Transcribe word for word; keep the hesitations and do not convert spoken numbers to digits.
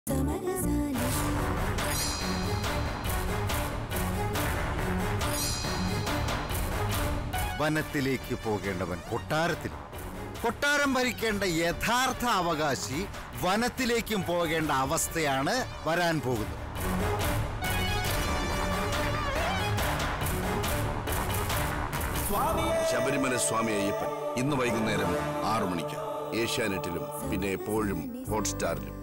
വനത്തിലേക്ക് പോകേണ്ടവൻ കൊട്ടാരത്തിൽ, കൊട്ടാരം ഭരിക്കേണ്ട യഥാർത്ഥ അവകാശി വനത്തിലേക്കും പോകേണ്ട അവസ്ഥയാണ് വരാൻ പോകുന്നത്. ശബരിമല സ്വാമി അയ്യപ്പൻ ഇന്ന് വൈകുന്നേരം ആറു മണിക്ക് ഏഷ്യാനെറ്റിലും പിന്നെ എപ്പോഴും ഹോട്ട്സ്റ്റാറിലും.